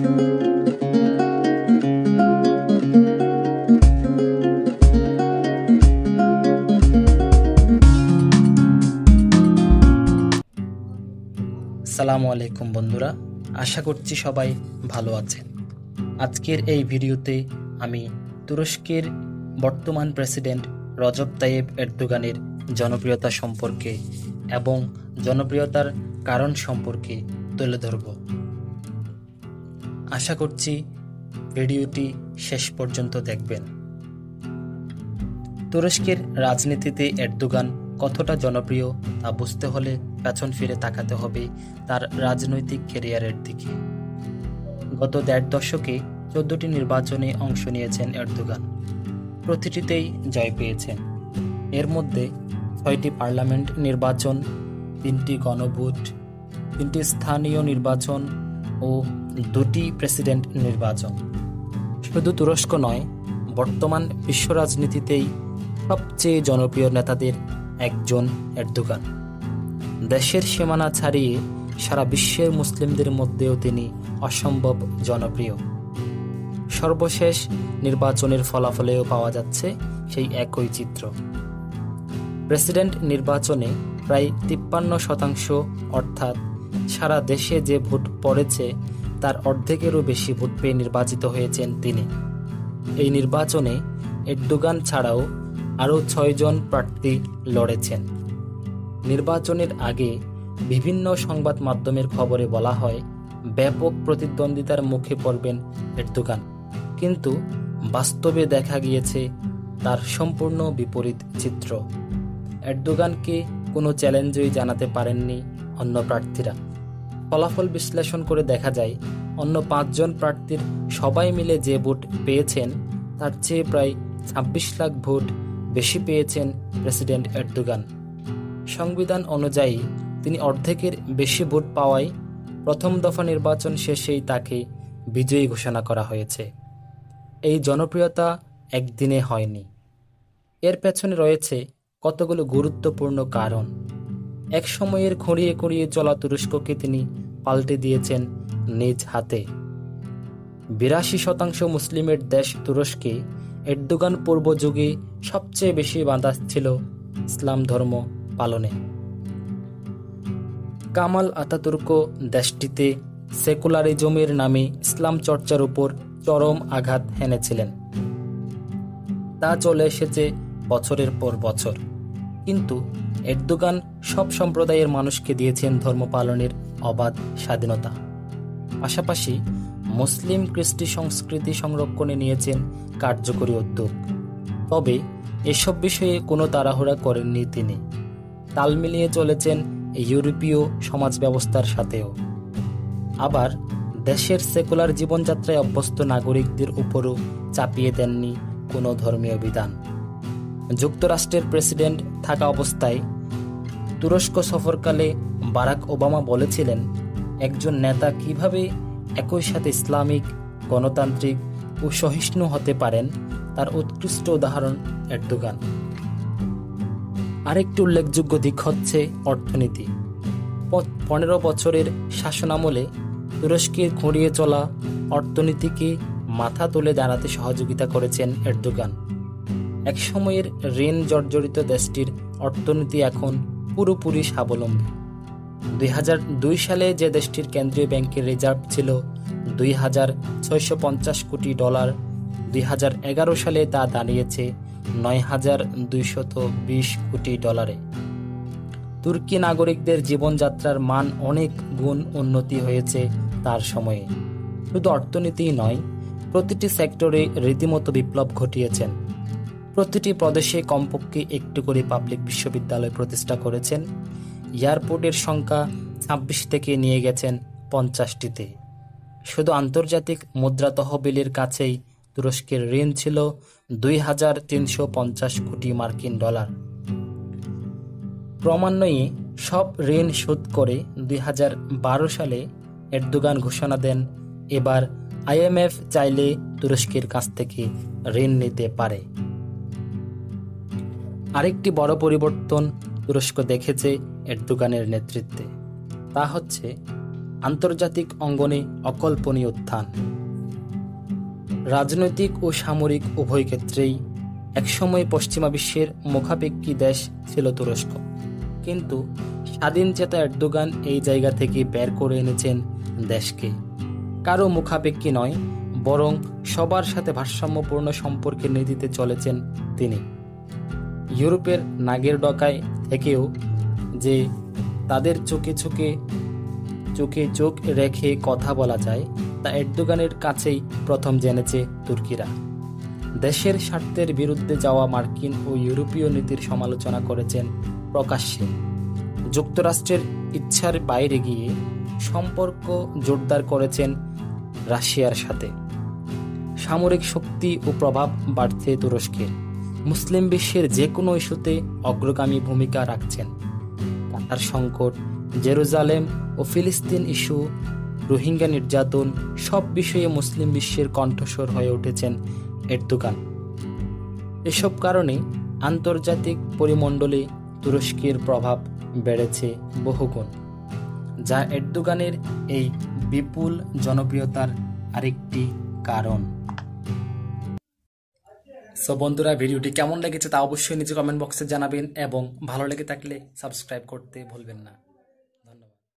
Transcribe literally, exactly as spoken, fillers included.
আসসালামু আলাইকুম বন্ধুরা, আশা করছি সবাই ভালো আছেন। আজকের এই ভিডিওতে আমি তুরস্কের বর্তমান প্রেসিডেন্ট রজব তাইয়েপ এরদোগানের জনপ্রিয়তা সম্পর্কে এবং জনপ্রিয়তার কারণ সম্পর্কে তুলে ধরব। আশা করছি ভিডিওটি শেষ পর্যন্ত দেখবেন। তুরস্কের রাজনীতিতে এরদোগান কতটা জনপ্রিয় তা বুঝতে হলে পেছন ফিরে তাকাতে হবে তার রাজনৈতিক ক্যারিয়ারের দিকে। গত দেড় দশকে চোদ্দটি নির্বাচনে অংশ নিয়েছেন এরদোগান, প্রতিটিতেই জয় পেয়েছেন। এর মধ্যে ছয়টি পার্লামেন্ট নির্বাচন, তিনটি গণভোট, তিনটি স্থানীয় নির্বাচন ও দুটি প্রেসিডেন্ট নির্বাচন। শুধু তুরস্ক নয়, বর্তমান বিশ্ব রাজনীতিতেই সবচেয়ে জনপ্রিয় নেতাদের একজন এরদোগান। দেশের সীমানা ছাড়িয়ে সারা বিশ্বের মুসলিমদের মধ্যেও তিনি অসম্ভব জনপ্রিয়। সর্বশেষ নির্বাচনের ফলাফলেও পাওয়া যাচ্ছে সেই একই চিত্র। প্রেসিডেন্ট নির্বাচনে প্রায় তিপ্পান্ন শতাংশ অর্থাৎ সারা দেশে যে ভোট পড়েছে তার অর্ধেকেরও বেশি ভোট পেয়ে নির্বাচিত হয়েছেন তিনি। এই নির্বাচনে এরদোগান ছাড়াও আরও ছয়জন প্রার্থী লড়েছেন। নির্বাচনের আগে বিভিন্ন সংবাদ মাধ্যমের খবরে বলা হয় ব্যাপক প্রতিদ্বন্দ্বিতার মুখে পড়বেন এরদোগান, কিন্তু বাস্তবে দেখা গিয়েছে তার সম্পূর্ণ বিপরীত চিত্র। এরদোগানকে কোনো চ্যালেঞ্জই জানাতে পারেননি অন্য প্রার্থীরা। ফলাফল বিশ্লেষণ করে দেখা যায় অন্য পাঁচজন প্রার্থীর সবাই মিলে যে ভোট পেয়েছেন তার চেয়ে প্রায় ছাব্বিশ লাখ ভোট বেশি পেয়েছেন প্রেসিডেন্ট এরদোগান। সংবিধান অনুযায়ী তিনি অর্ধেকের বেশি ভোট পাওয়ায় প্রথম দফা নির্বাচন শেষেই তাকে বিজয়ী ঘোষণা করা হয়েছে। এই জনপ্রিয়তা একদিনে হয়নি, এর পেছনে রয়েছে কতগুলো গুরুত্বপূর্ণ কারণ। এক সময়ের খুঁড়িয়ে খুঁড়িয়ে চলা তুরস্ককে তিনি পাল্টে দিয়েছেন নিজ হাতে। বিরাশি শতাংশ মুসলিমের দেশ তুরস্কে এরদোগান পূর্ব যুগে সবচেয়ে বেশি বাধা ছিল ইসলাম ধর্ম পালনে। কামাল আতাতুর্ক দেশটিতে সেকুলারিজমের নামে ইসলাম চর্চার উপর চরম আঘাত হেনেছিলেন। তা চলে এসেছে বছরের পর বছর, কিন্তু এরদোগান সব সম্প্রদায়ের মানুষকে দিয়েছেন ধর্ম পালনের অবাধ স্বাধীনতা। পাশাপাশি মুসলিম কৃষ্টি সংস্কৃতি সংরক্ষণে নিয়েছেন কার্যকরী উদ্যোগ। তবে এসব বিষয়ে কোনো তাড়াহুড়া করেননি তিনি। তাল মিলিয়ে চলেছেন ইউরোপীয় সমাজ ব্যবস্থার সাথেও। আবার দেশের সেকুলার জীবনযাত্রায় অভ্যস্ত নাগরিকদের উপরও চাপিয়ে দেননি কোনো ধর্মীয় বিধান। যুক্তরাষ্ট্রের প্রেসিডেন্ট থাকা অবস্থায় তুরস্ক সফরকালে বারাক ওবামা বলেছিলেন, একজন নেতা কিভাবে একই সাথে ইসলামিক, গণতান্ত্রিক ও সহিষ্ণু হতে পারেন তার উৎকৃষ্ট উদাহরণ এরদোগান। আরেকটি উল্লেখযোগ্য দিক হচ্ছে অর্থনীতি। পনেরো বছরের শাসনামলে তুরস্কের খুঁড়িয়ে চলা অর্থনীতিকে মাথা তুলে দাঁড়াতে সহযোগিতা করেছেন এরদোগান। এক সময়ের ঋণ জর্জরিত দেশটির অর্থনীতি এখন পুরোপুরি স্বাবলম্বী। দুই হাজার দুই সালে যে দেশটির কেন্দ্রীয় ব্যাংকের রিজার্ভ ছিল দুই হাজার ছয়শো পঞ্চাশ কোটি ডলার, দুই হাজার এগারো সালে তা দাঁড়িয়েছে নয় হাজার দুইশত বিশ কোটি ডলারে। তুর্কি নাগরিকদের জীবনযাত্রার মান অনেক গুণ উন্নতি হয়েছে তার সময়ে। শুধু অর্থনীতিই নয়, প্রতিটি সেক্টরে রীতিমতো বিপ্লব ঘটিয়েছেন। প্রতিটি প্রদেশে কমপক্ষে একটি করে পাবলিক বিশ্ববিদ্যালয় প্রতিষ্ঠা করেছেন। এয়ারপোর্টের সংখ্যা ছাব্বিশ থেকে নিয়ে গেছেন পঞ্চাশটিতে। শুধু আন্তর্জাতিক মুদ্রা তহবিলের কাছেই তুরস্কের ঋণ ছিল দুই হাজার তিনশো পঞ্চাশ কোটি মার্কিন ডলার। ক্রমান্বয়ে সব ঋণ শোধ করে দুই হাজার বারো সালে এরদোগান ঘোষণা দেন এবার আইএমএফ চাইলে তুরস্কের কাছ থেকে ঋণ নিতে পারে। আরেকটি বড় পরিবর্তন তুরস্ক দেখেছে এরদোগানের নেতৃত্বে, তা হচ্ছে আন্তর্জাতিক অঙ্গনে অকল্পনীয় উত্থান। রাজনৈতিক ও সামরিক উভয় ক্ষেত্রেই একসময় পশ্চিমা বিশ্বের মুখাপেক্ষী দেশ ছিল তুরস্ক, কিন্তু স্বাধীন চেতা এরদোগান এই জায়গা থেকে বের করে এনেছেন দেশকে। কারো মুখাপেক্ষী নয়, বরং সবার সাথে ভারসাম্যপূর্ণ সম্পর্কের নীতিতে চলেছেন তিনি। ইউরোপের নাগের ডকায় থেকেও যে তাদের চোখে চোখে চোখে চোখ রেখে কথা বলা যায়, তা এরদোগানের কাছেই প্রথম জেনেছে তুর্কিরা। দেশের স্বার্থের বিরুদ্ধে যাওয়া মার্কিন ও ইউরোপীয় নীতির সমালোচনা করেছেন প্রকাশ্যে। যুক্তরাষ্ট্রের ইচ্ছার বাইরে গিয়ে সম্পর্ক জোরদার করেছেন রাশিয়ার সাথে। সামরিক শক্তি ও প্রভাব বাড়ছে তুরস্কের। মুসলিম বিশ্বের যে কোনো ইস্যুতে অগ্রগামী ভূমিকা রাখছেন। কাতার সংকট, জেরুজালেম ও ফিলিস্তিন ইস্যু, রোহিঙ্গা নির্যাতন, সব বিষয়ে মুসলিম বিশ্বের কণ্ঠস্বর হয়ে উঠেছেন এরদোগান। এসব কারণে আন্তর্জাতিক পরিমণ্ডলে তুরস্কের প্রভাব বেড়েছে বহুগুণ, যা এরদোগানের এই বিপুল জনপ্রিয়তার আরেকটি কারণ। সো বন্ধুরা, ভিডিওটি কেমন লেগেছে তা অবশ্যই নিচে কমেন্ট বক্সে জানাবেন এবং ভালো লেগে থাকলে সাবস্ক্রাইব করতে ভুলবেন না।